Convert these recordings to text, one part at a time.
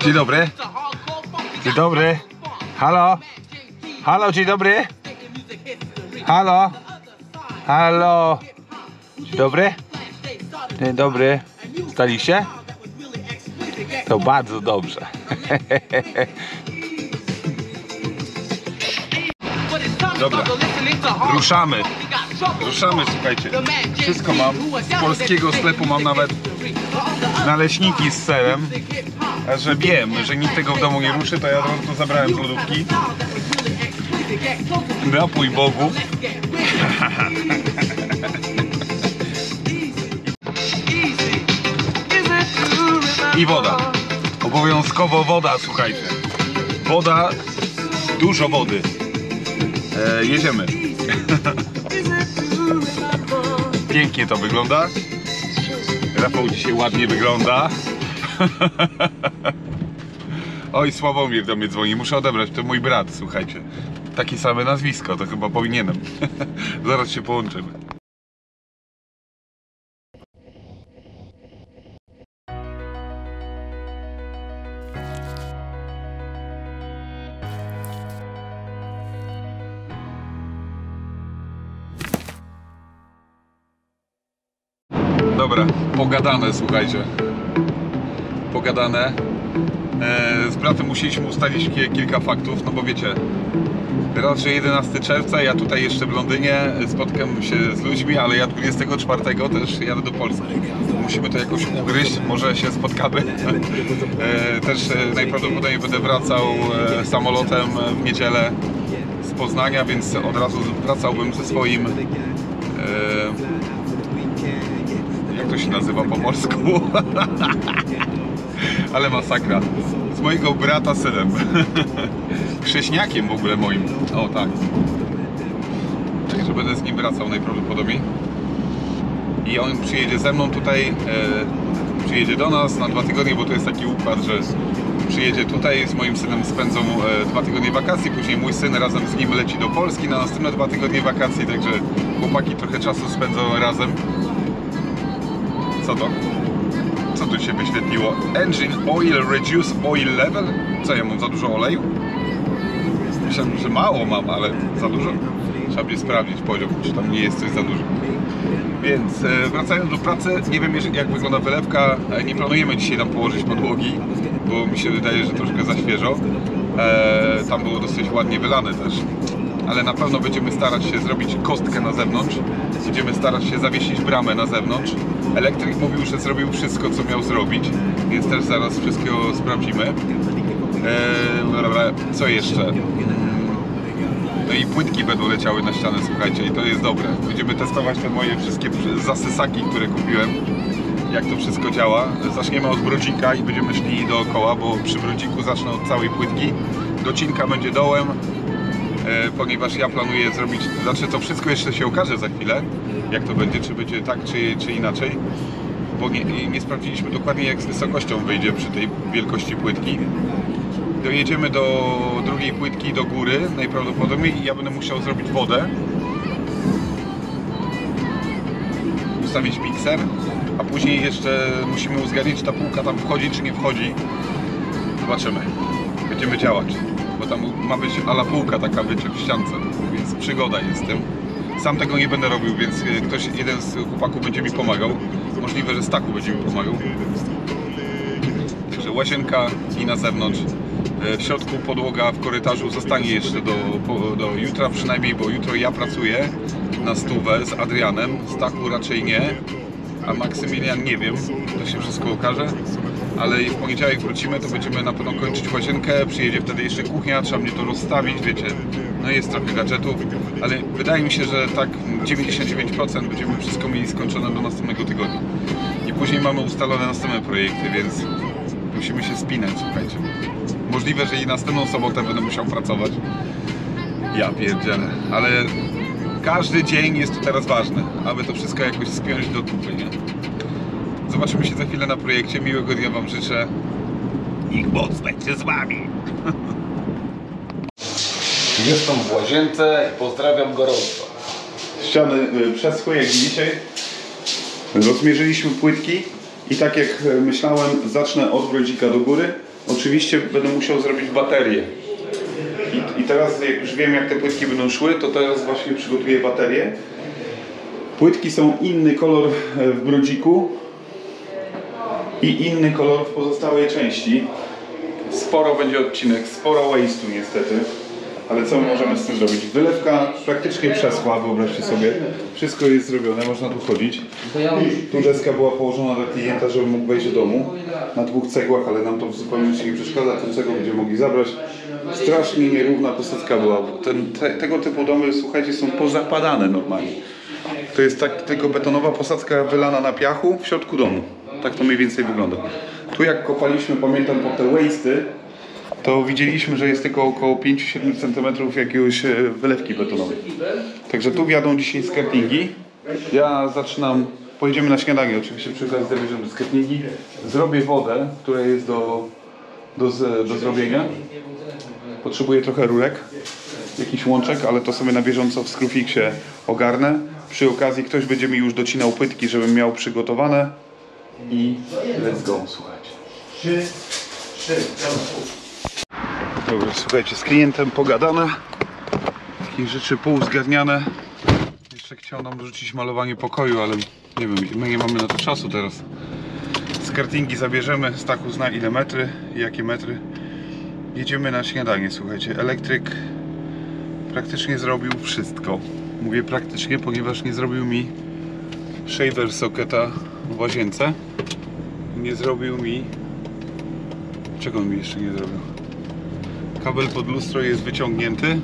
Dzień dobry. Dzień dobry. Halo. Halo, dzień dobry. Halo. Halo. Dzień dobry. Dzień dobry. Staliście? To bardzo dobrze. Dobra, ruszamy. Ruszamy, słuchajcie. Wszystko mam. Z polskiego sklepu mam nawet naleśniki z serem. A że wiem, że nikt tego w domu nie ruszy, to ja to zabrałem z lodówki. Napój Bogu. I woda. Obowiązkowo woda, słuchajcie. Woda, dużo wody. Jedziemy. Pięknie to wygląda. Rafał dzisiaj ładnie wygląda. Oj, Sławomir do mnie dzwoni, muszę odebrać, to mój brat, słuchajcie. Takie same nazwisko, to chyba powinienem. Zaraz się połączymy. Dobra, pogadane, słuchajcie. Pogadane. Z bratem musieliśmy ustalić kilka faktów, no bo wiecie, raczej 11 czerwca, ja tutaj jeszcze w Londynie spotkam się z ludźmi, ale ja 24 też jadę do Polski. Musimy to jakoś ugryźć, może się spotkamy. Też najprawdopodobniej będę wracał samolotem w niedzielę z Poznania, więc od razu wracałbym ze swoim... jak to się nazywa po morsku? Ale masakra. Z mojego brata synem. Chrześniakiem w ogóle moim. O tak. Także będę z nim wracał najprawdopodobniej. I on przyjedzie ze mną tutaj. Przyjedzie do nas na 2 tygodnie, bo to jest taki układ, że przyjedzie tutaj, z moim synem spędzą 2 tygodnie wakacji, później mój syn razem z nim leci do Polski na następne 2 tygodnie wakacji, także chłopaki trochę czasu spędzą razem. Co to? Co tu się wyświetliło? Engine oil reduce oil level? Co, ja mam za dużo oleju? Myślałem, że mało mam, ale za dużo? Trzeba będzie sprawdzić poziom, czy tam nie jest coś za dużo. Więc wracając do pracy, nie wiem jak wygląda wylewka. Nie planujemy dzisiaj tam położyć podłogi, bo mi się wydaje, że troszkę za świeżo. Tam było dosyć ładnie wylane też. Ale na pewno będziemy starać się zrobić kostkę na zewnątrz. Będziemy starać się zawiesić bramę na zewnątrz. Elektryk mówił, że zrobił wszystko, co miał zrobić, więc też zaraz wszystkiego sprawdzimy. Co jeszcze? No i płytki będą leciały na ścianę, słuchajcie, i to jest dobre. Będziemy testować te moje wszystkie zasysaki, które kupiłem, jak to wszystko działa. Zaczniemy od brodzika i będziemy szli dookoła, bo przy brodziku zacznę od całej płytki. Docinka będzie dołem, ponieważ ja planuję zrobić, znaczy to wszystko jeszcze się okaże za chwilę, jak to będzie, czy będzie tak, czy inaczej, bo nie sprawdziliśmy dokładnie, jak z wysokością wyjdzie przy tej wielkości płytki. Dojedziemy do drugiej płytki do góry najprawdopodobniej i ja będę musiał zrobić wodę, ustawić mikser, a później jeszcze musimy uzgadniać, czy ta półka tam wchodzi, czy nie wchodzi. Zobaczymy, będziemy działać, bo tam ma być ala półka taka, wiecie, w ściance, więc przygoda jest z tym. Sam tego nie będę robił, więc jeden z chłopaków będzie mi pomagał. Możliwe, że Stachu będzie mi pomagał. Także łazienka i na zewnątrz. W środku podłoga w korytarzu zostanie jeszcze do jutra przynajmniej, bo jutro ja pracuję na stówę z Adrianem. Stachu raczej nie, a Maksymilian nie wiem. To się wszystko okaże. Ale w poniedziałek wrócimy, to będziemy na pewno kończyć łazienkę, przyjedzie wtedy jeszcze kuchnia, trzeba mnie to rozstawić, wiecie, no jest trochę gadżetów, ale wydaje mi się, że tak 99% będziemy wszystko mieli skończone do następnego tygodnia. I później mamy ustalone następne projekty, więc musimy się spinać, słuchajcie. Możliwe, że i następną sobotę będę musiał pracować. Ja pierdzielę, ale każdy dzień jest tu teraz ważny, aby to wszystko jakoś spiąć do kupy, nie? Zobaczymy się za chwilę na projekcie. Miłego dnia Wam życzę. Niech moc będzie z Wami. Jestem w łazience i pozdrawiam gorąco. Ściany przeschły jak dzisiaj. Rozmierzyliśmy płytki i tak jak myślałem, zacznę od brodzika do góry. oczywiście będę musiał zrobić baterię. I teraz jak już wiem, jak te płytki będą szły, to teraz właśnie przygotuję baterię. Płytki są inny kolor w brodziku i inny kolor w pozostałej części. Sporo będzie odcinek, sporo waste'u niestety. Ale co my możemy z tym zrobić? Wylewka praktycznie przeschła, wyobraźcie sobie. Wszystko jest zrobione, można tu chodzić. Tu deska była położona dla klienta, żeby mógł wejść do domu. Na 2 cegłach, ale nam to w zupełności nie przeszkadza. Tę cegłę będziemy mogli zabrać. Strasznie nierówna posadzka była. Tego typu domy, słuchajcie, są pozapadane normalnie. To jest tak tylko betonowa posadzka wylana na piachu w środku domu. Tak to mniej więcej wygląda. Tu jak kopaliśmy, pamiętam, po te waste'y, to widzieliśmy, że jest tylko około 5-7 cm jakiegoś wylewki betonowej. Także tu wjadą dzisiaj skirtingi. Ja zaczynam, pojedziemy na śniadanie oczywiście, przy okazji zabierzemy skirtingi. Zrobię wodę, która jest do zrobienia. Potrzebuję trochę rurek, jakiś łączek, ale to sobie na bieżąco w Screwfixie ogarnę. Przy okazji ktoś będzie mi już docinał płytki, żebym miał przygotowane. I let's go, słuchajcie. 3. Dobra, słuchajcie, z klientem pogadane. Takie rzeczy półzgadniane. Jeszcze chciał nam rzucić malowanie pokoju, ale nie wiem, my nie mamy na to czasu teraz. Skirtingi zabierzemy, Stachu zna ile metry i jakie metry. Jedziemy na śniadanie, słuchajcie. Elektryk praktycznie zrobił wszystko. Mówię praktycznie, ponieważ nie zrobił mi shaver socketa w łazience. Nie zrobił mi... Czego on mi jeszcze nie zrobił? Kabel pod lustro jest wyciągnięty.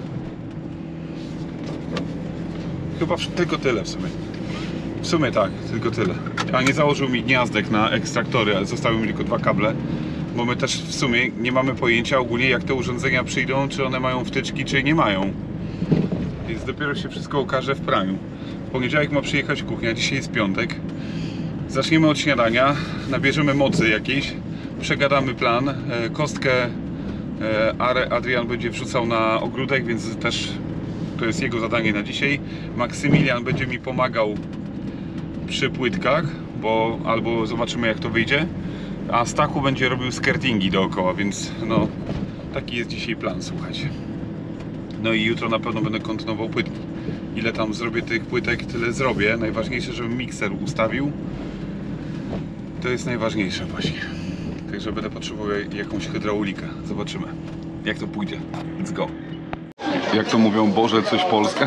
Chyba tylko tyle w sumie. W sumie tak, tylko tyle. A nie założył mi gniazdek na ekstraktory, ale zostały mi tylko 2 kable. Bo my też w sumie nie mamy pojęcia ogólnie, jak te urządzenia przyjdą, czy one mają wtyczki, czy nie mają. Więc dopiero się wszystko okaże w praniu. W poniedziałek ma przyjechać kuchnia, dzisiaj jest piątek. Zaczniemy od śniadania, nabierzemy mocy jakiejś, przegadamy plan. Kostkę Adrian będzie wrzucał na ogródek, więc też to jest jego zadanie na dzisiaj. Maksymilian będzie mi pomagał przy płytkach, albo zobaczymy, jak to wyjdzie. A Stachu będzie robił skirtingi dookoła, więc no taki jest dzisiaj plan, słuchajcie. No i jutro na pewno będę kontynuował płytki. Ile tam zrobię tych płytek, tyle zrobię. Najważniejsze, żebym mikser ustawił. To jest najważniejsze właśnie. Także będę potrzebował jakąś hydraulikę. Zobaczymy, jak to pójdzie. Let's go. Jak to mówią, Boże, coś Polska?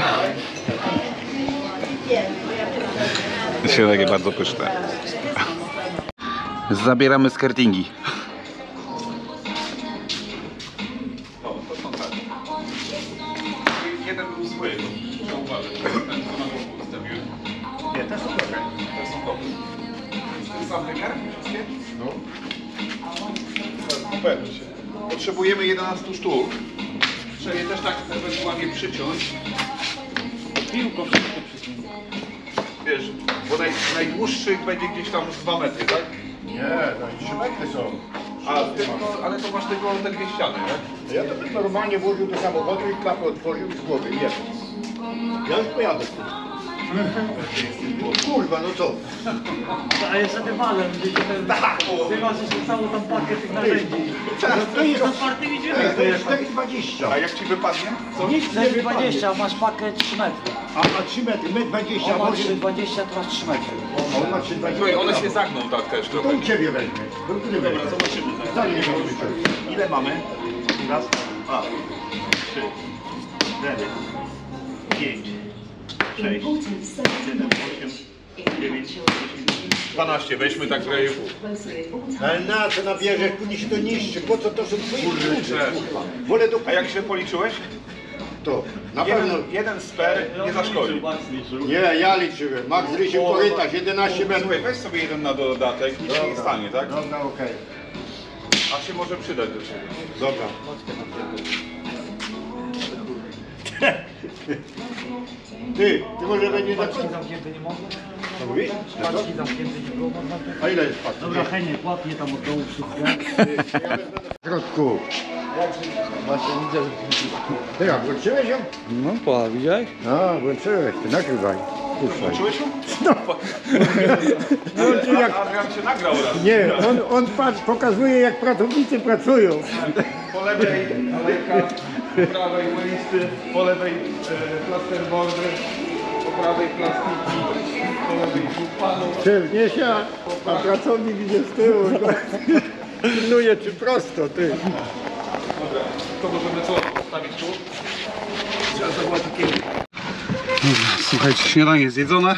Jest się takie bardzo pyszne. Zabieramy skirtingi. O, to są tak. Jeden był zły. Muszę uważać. Ten, co na boku ustawiłem. Nie, te są dobre. Te są dobre. Ten sam wymiar? Wszystkie? No. Upewnij się. Potrzebujemy 11 sztuk. Trzeba je też tak ewentualnie przyciąć. Piłko wszystko przyciąć. Wiesz, bo najdłuższych będzie gdzieś tam 2 metry, tak? Nie, to 3 metry są. Ale to masz tylko te 2 ściany, tak? Ja to bym normalnie włożył do samochodu i klapę otworzył z głowy. Nie. Ja już pojadę. Kurwa, no co? A jeszcze tym walem, ty masz jeszcze całą tą pakę tych narzędzi. To jest otwartymi drzwiami. to jest 4,20. A jak ci wypadnie? Co? Nic nie wypadnie. 20, masz pakę 3 metry. A 3 metry, 1,20 m. On ma 3,20, to masz 3 metry. On ma 3,20 Słuchaj, one się zagną tak też To trochę. u ciebie weźmie. Dobra, zobaczymy. Dalej nie możemy. Ile mamy? Raz, 2, 3, 4, 5, 6, 7, 8, 9, 10. 12, weźmy tak trochę. Ale na co nabierzesz, później się to niszczy, po co to są twoje klucze? Wolę do... A jak się policzyłeś? To, na pewno... Jeden sper nie zaszkodzi. Nie, ja liczyłem. Max liczył korytarz, 11 metrów. Słuchaj, weź sobie jeden na dodatek, nic się nie stanie, tak? Dobra, okej. A się może przydać do ciebie. Dobra. Ty może będzie na Paczki zamknięte nie mogą? Co mówisz? Paczki zamknięte nie było, można to... A ile jest paczki? Dobra, Heniek, łapnie tam od dołu wszystko. W środku. Właśnie widzę, że... Ty jak, włączyłeś ją? No, widziałeś? No, włączyłeś, ty nagrywaj. puszczaj. Czułeś ją? No, czy jak... Adrian się nagrał raz. Nie, on patrz, pokazuje jak pracownicy pracują. Po lewej alejka, po prawej łelisty, po lewej plasterboardy, po prawej plastiki, po lewej panu. Czerniesia, a pracownik idzie z tyłu. Pilnuje czy prosto, ty. Dobra, to możemy co postawić tu? Trzeba zobaczyć kiedy. Dobra, słuchajcie, śniadanie jest jedzone.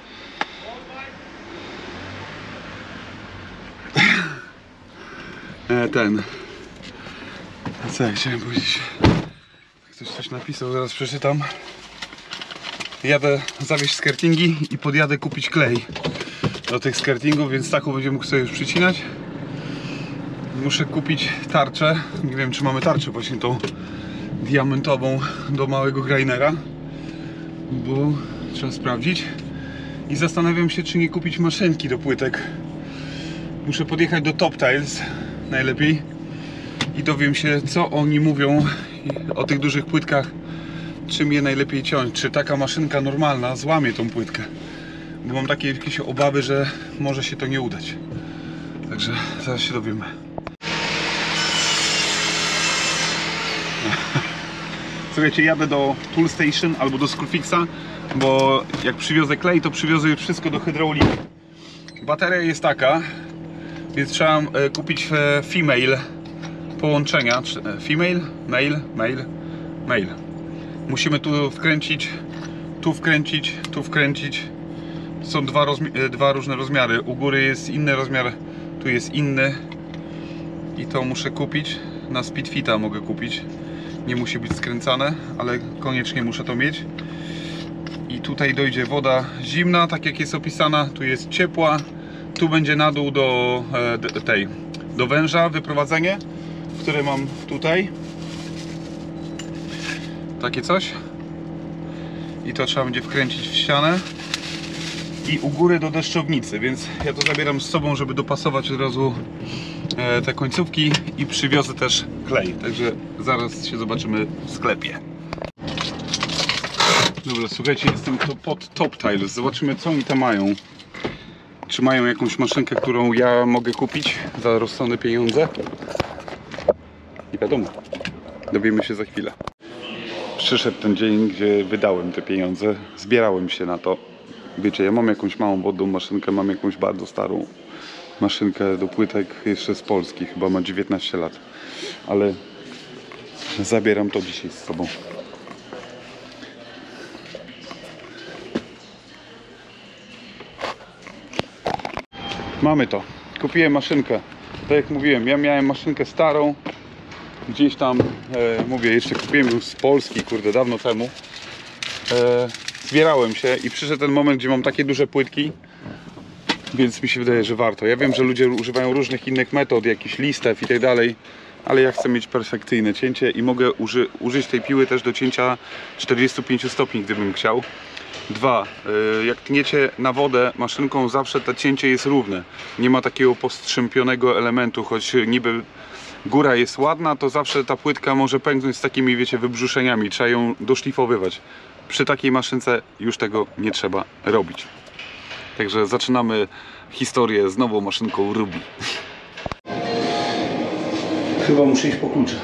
Co ja chciałem powiedzieć? Ktoś coś napisał, zaraz przeczytam. Jadę zawieźć skirtingi i podjadę kupić klej do tych skirtingów, więc taką będziemy mógł sobie już przycinać. Muszę kupić tarczę. Nie wiem, czy mamy tarczę właśnie tą diamentową do małego grindera, bo trzeba sprawdzić. I zastanawiam się, czy nie kupić maszynki do płytek. Muszę podjechać do Top Tiles najlepiej i dowiem się, co oni mówią o tych dużych płytkach, czym je najlepiej ciąć. Czy taka maszynka normalna złamie tą płytkę, bo mam takie jakieś obawy, że może się to nie udać. Także zaraz się dowiemy. Słuchajcie, jadę do Tool Station albo do Screwfixa, bo jak przywiozę klej, to przywiozę już wszystko do hydrauliki. Bateria jest taka, więc trzeba kupić female połączenia. Female? Male. Musimy tu wkręcić, tu wkręcić, tu wkręcić. Są dwa różne rozmiary. U góry jest inny rozmiar, tu jest inny. I to muszę kupić. Na Speedfita mogę kupić. Nie musi być skręcane, ale koniecznie muszę to mieć. I tutaj dojdzie woda zimna, tak jak jest opisana. Tu jest ciepła. Tu będzie na dół do węża wyprowadzenie, które mam tutaj. Takie coś. I to trzeba będzie wkręcić w ścianę. I u góry do deszczownicy, więc ja to zabieram z sobą, żeby dopasować od razu te końcówki i przywiozę też klej. Także zaraz się zobaczymy w sklepie. Dobra, słuchajcie, jestem pod Top Tiles. Zobaczymy, co oni tam mają. Czy mają jakąś maszynkę, którą ja mogę kupić za rozsądne pieniądze? Nie wiadomo. Dowiemy się za chwilę. Przyszedł ten dzień, gdzie wydałem te pieniądze. Zbierałem się na to. Wiecie, ja mam jakąś małą wodną maszynkę, mam jakąś bardzo starą maszynkę do płytek jeszcze z Polski. Chyba ma 19 lat. Ale zabieram to dzisiaj z sobą. Mamy to. Kupiłem maszynkę. Tak jak mówiłem, ja miałem maszynkę starą. Gdzieś tam, mówię, jeszcze kupiłem ją z Polski, kurde, dawno temu. Zbierałem się i przyszedł ten moment, gdzie mam takie duże płytki. Więc mi się wydaje, że warto. Ja wiem, że ludzie używają różnych innych metod, jakichś listew i tak dalej. Ale ja chcę mieć perfekcyjne cięcie i mogę użyć tej piły też do cięcia 45 stopni, gdybym chciał. Dwa, jak tniecie na wodę maszynką, zawsze to cięcie jest równe. Nie ma takiego postrzępionego elementu, choć niby góra jest ładna, to zawsze ta płytka może pęknąć z takimi, wiecie, wybrzuszeniami. Trzeba ją doszlifowywać. Przy takiej maszynce już tego nie trzeba robić. Także zaczynamy historię z nową maszynką Ruby. Chyba muszę iść po klucze.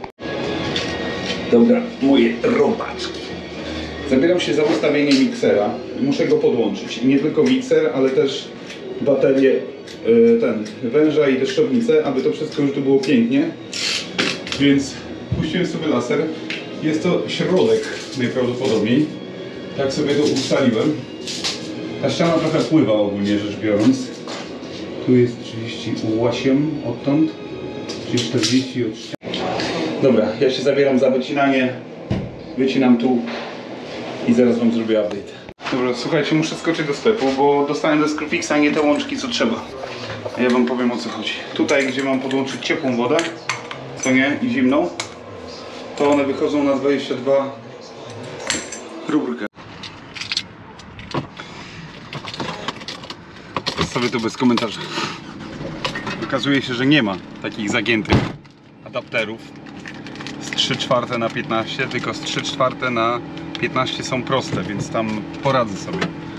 Dobra, moje robaczki. Zabieram się za ustawienie miksera. Muszę go podłączyć. I nie tylko mikser, ale też baterię, węża i deszczownicę, aby to wszystko już tu było pięknie. Więc puściłem sobie laser. Jest to środek najprawdopodobniej. Tak sobie to ustaliłem. Ta ściana trochę pływa ogólnie rzecz biorąc. Tu jest 38 odtąd, czyli 40 od ściany. Dobra, ja się zabieram za wycinanie. Wycinam tu i zaraz wam zrobię update. Dobra, słuchajcie, muszę skoczyć do sklepu, bo dostałem ze Screwfixa nie te łączki, co trzeba. A ja wam powiem, o co chodzi. Tutaj, gdzie mam podłączyć ciepłą wodę, co nie, i zimną, to one wychodzą na 22 rurkę. Sobie to bez komentarzy. Okazuje się, że nie ma takich zagiętych adapterów z 3/4 na 15, tylko z 3/4 na 15 są proste, więc tam poradzę sobie.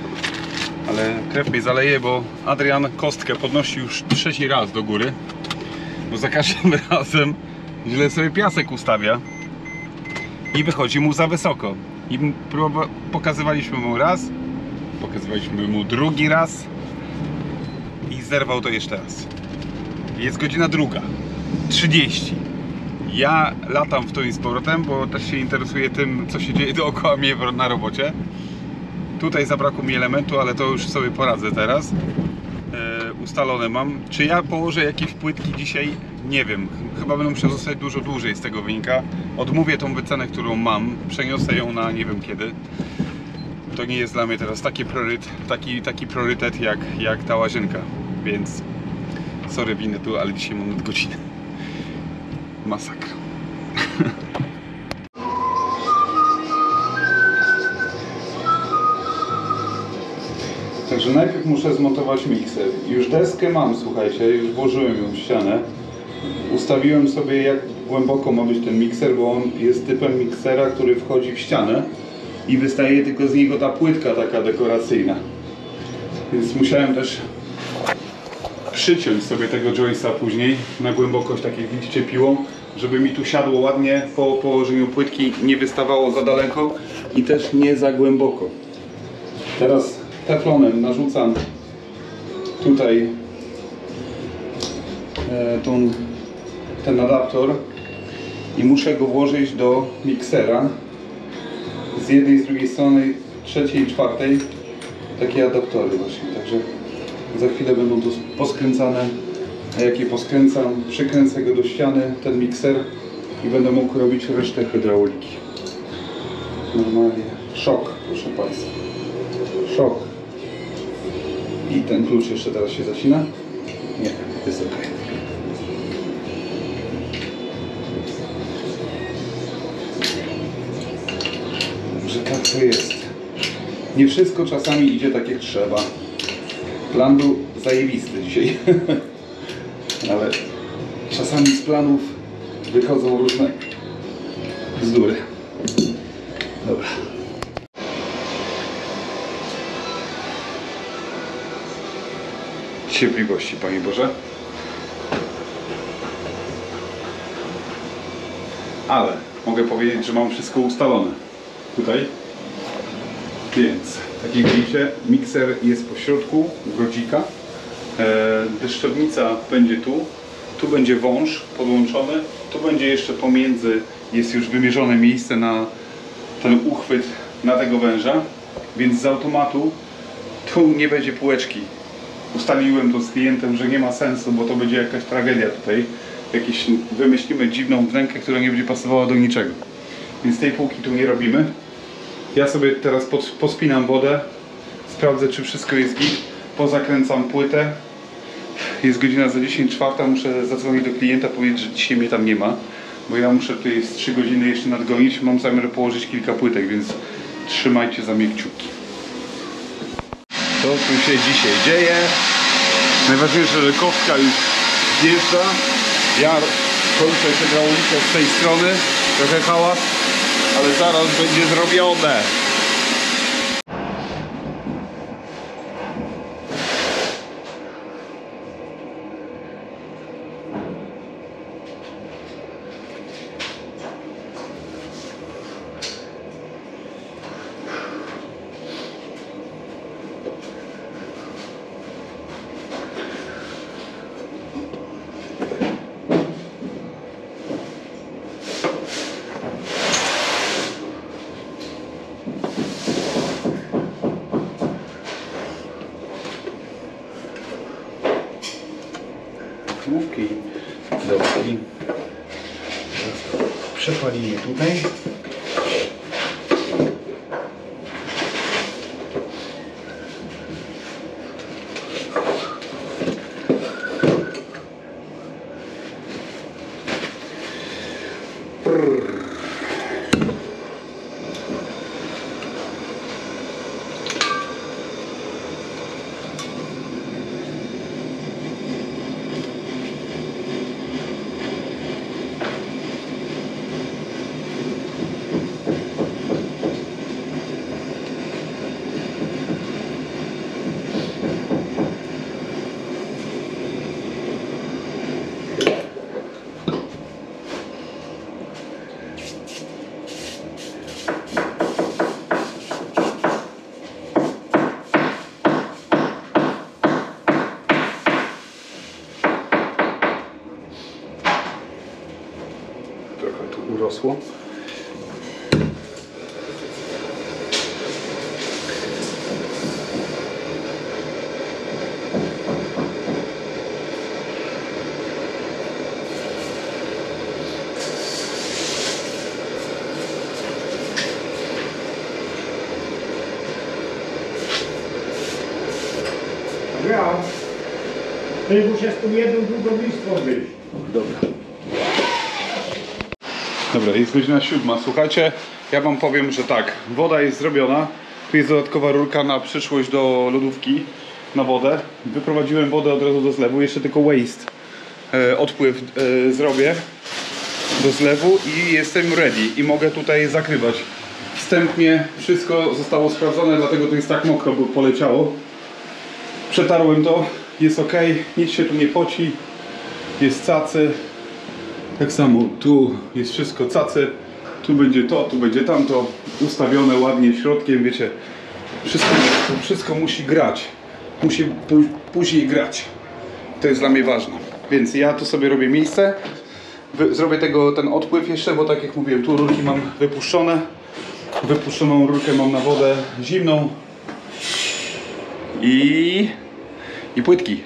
ale krew mnie zaleje, bo Adrian kostkę podnosi już 3. raz do góry, bo za każdym razem źle sobie piasek ustawia i wychodzi mu za wysoko. I pokazywaliśmy mu raz, pokazywaliśmy mu drugi raz i zerwał to jeszcze raz. Jest godzina 2:30. Ja latam w to i z powrotem, bo też się interesuję tym, co się dzieje dookoła mnie na robocie. Tutaj zabrakło mi elementu, ale to już sobie poradzę teraz. Ustalone mam. Czy ja położę jakieś płytki dzisiaj? Nie wiem. Chyba będę musiał zostać dużo dłużej z tego wynika. Odmówię tą wycenę, którą mam. Przeniosę ją na nie wiem kiedy. To nie jest dla mnie teraz taki priorytet jak ta łazienka. Więc sorry, winę tu, ale dzisiaj mam nadgodzinę. Masakra. Także najpierw muszę zmontować mikser. Już deskę mam, słuchajcie, już włożyłem ją w ścianę. Ustawiłem sobie, jak głęboko ma być ten mikser, bo on jest typem miksera, który wchodzi w ścianę i wystaje tylko z niego ta płytka taka dekoracyjna. Więc musiałem też przyciąć sobie tego joysta później na głębokość, tak jak widzicie, piłą, żeby mi tu siadło ładnie po położeniu płytki, nie wystawało za daleko i też nie za głęboko. Teraz teflonem narzucam tutaj ten adaptor i muszę go włożyć do miksera z jednej i z drugiej strony, trzeciej i czwartej, takie adaptory właśnie, także za chwilę będą tu poskręcane, a jak je poskręcam, przykręcę go do ściany, ten mikser i będę mógł robić resztę hydrauliki. Normalnie szok, proszę Państwa, szok. I ten klucz jeszcze teraz się zacina? Nie, jest ok. Że tak to jest. Nie wszystko czasami idzie tak jak trzeba. Plan był zajebisty dzisiaj. Ale czasami z planów wychodzą różne bzdury. Dobra. Cierpliwości, Panie Boże. Ale mogę powiedzieć, że mam wszystko ustalone tutaj. Więc, tak jak widzicie, mikser jest po środku grodzika. Deszczownica będzie tu. Tu będzie wąż podłączony. Tu będzie jeszcze pomiędzy, jest już wymierzone miejsce na ten uchwyt na tego węża. Więc z automatu tu nie będzie półeczki. Ustaliłem to z klientem, że nie ma sensu, bo to będzie jakaś tragedia tutaj. Wymyślimy dziwną wnękę, która nie będzie pasowała do niczego. Więc tej półki tu nie robimy. Ja sobie teraz pospinam wodę, sprawdzę, czy wszystko jest git, pozakręcam płytę. Jest godzina za 10:04, muszę zadzwonić do klienta, powiedzieć, że dzisiaj mnie tam nie ma, bo ja muszę tutaj z 3 godziny jeszcze nadgonić. Mam zamiar położyć kilka płytek, więc trzymajcie za mnie kciuki. Co tu się dzisiaj dzieje? Najważniejsze, że kostka już zjeżdża. Ja kończę hydraulikę z tej strony, trochę hałas, ale zaraz będzie zrobione. Główki, dołki. Przepalimy tutaj. urosło. Ja. Ty musisz tu jedną drugą listwą wyjść. Dobra. Dobra, jest godzina 7. Słuchajcie, ja wam powiem, że tak, woda jest zrobiona. Tu jest dodatkowa rurka na przyszłość do lodówki na wodę. Wyprowadziłem wodę od razu do zlewu, jeszcze tylko waste, odpływ zrobię do zlewu i jestem ready i mogę tutaj zakrywać. Wstępnie wszystko zostało sprawdzone, dlatego to jest tak mokro, bo poleciało. Przetarłem to, jest ok, nic się tu nie poci, jest cacy. Tak samo tu jest wszystko cacy, tu będzie to, tu będzie tamto, ustawione ładnie środkiem, wiecie, wszystko musi grać, musi później grać, to jest dla mnie ważne, więc ja tu sobie robię miejsce, zrobię ten odpływ jeszcze, bo tak jak mówiłem, tu rurki mam wypuszczone, wypuszczoną rurkę mam na wodę zimną i płytki.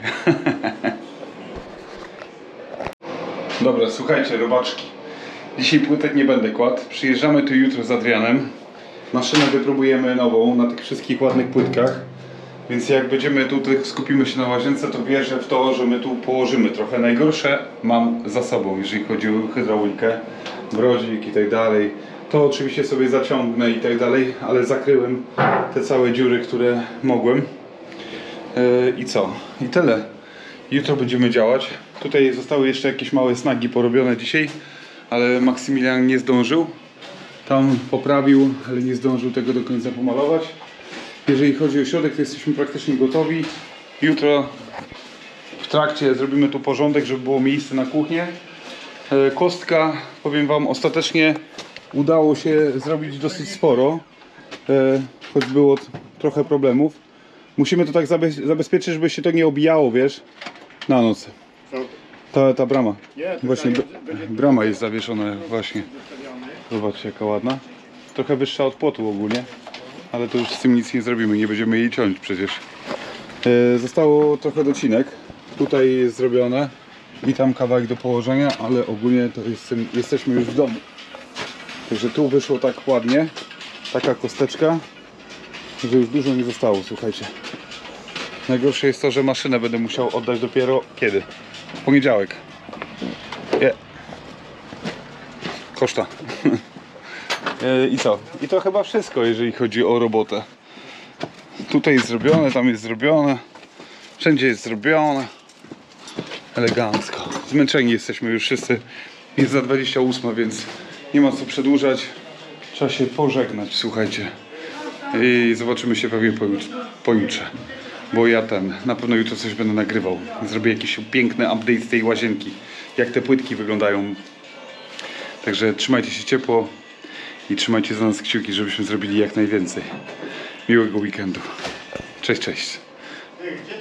Dobra, słuchajcie, robaczki. Dzisiaj płytek nie będę kładł. Przyjeżdżamy tu jutro z Adrianem. Maszynę wypróbujemy nową na tych wszystkich ładnych płytkach. Więc jak będziemy tutaj, skupimy się na łazience, to wierzę w to, że my tu położymy trochę. Najgorsze mam za sobą, jeżeli chodzi o hydraulikę, brodzik i tak dalej. To oczywiście sobie zaciągnę i tak dalej, ale zakryłem te całe dziury, które mogłem. I co? I tyle. Jutro będziemy działać. Tutaj zostały jeszcze jakieś małe snagi porobione dzisiaj, ale Maksymilian nie zdążył. Tam poprawił, ale nie zdążył tego do końca pomalować. Jeżeli chodzi o środek, to jesteśmy praktycznie gotowi. Jutro w trakcie zrobimy tu porządek, żeby było miejsce na kuchnię. Kostka, powiem wam, ostatecznie udało się zrobić dosyć sporo, choć było trochę problemów. Musimy to tak zabezpieczyć, żeby się to nie obijało, wiesz, na noc. Ta brama. Właśnie brama jest zawieszona właśnie. Zobaczcie, jaka ładna. Trochę wyższa od płotu ogólnie, ale to już z tym nic nie zrobimy, nie będziemy jej ciąć przecież. Zostało trochę docinek. Tutaj jest zrobione i tam kawałek do położenia, ale ogólnie to jesteśmy już w domu. Także tu wyszło tak ładnie. Taka kosteczka, że już dużo nie zostało, słuchajcie. Najgorsze jest to, że maszynę będę musiał oddać dopiero kiedy? W poniedziałek. Koszta. I co? I to chyba wszystko, jeżeli chodzi o robotę. Tutaj jest zrobione, tam jest zrobione. Wszędzie jest zrobione. Elegancko. Zmęczeni jesteśmy już wszyscy. Jest za 28, więc nie ma co przedłużać. Trzeba się pożegnać, słuchajcie. I zobaczymy się pewnie pojutrze. Bo ja na pewno jutro coś będę nagrywał. Zrobię jakiś piękny update z tej łazienki. Jak te płytki wyglądają. Także trzymajcie się ciepło i trzymajcie za nas kciuki, żebyśmy zrobili jak najwięcej. Miłego weekendu. Cześć, cześć.